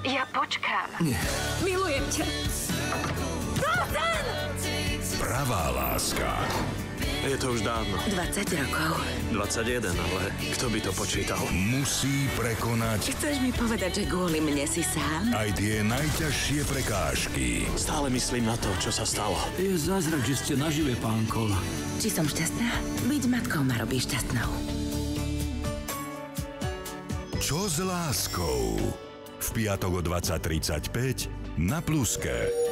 Ja počkám. Nie. Milujem ťa. Pravá láska. Je to už dávno. 20 rokov. 21, ale kto by to počítal? Musí prekonať Chceš mi povedať, že kvôli mne si sám? aj tie najťažšie prekážky. Stále myslím na to, čo sa stalo. Je zázrak, že ste nažive, pán Kol. Či som šťastná? Byť matkou ma robí šťastnou. Čo s láskou? V piatok o 20:35 na Pluske.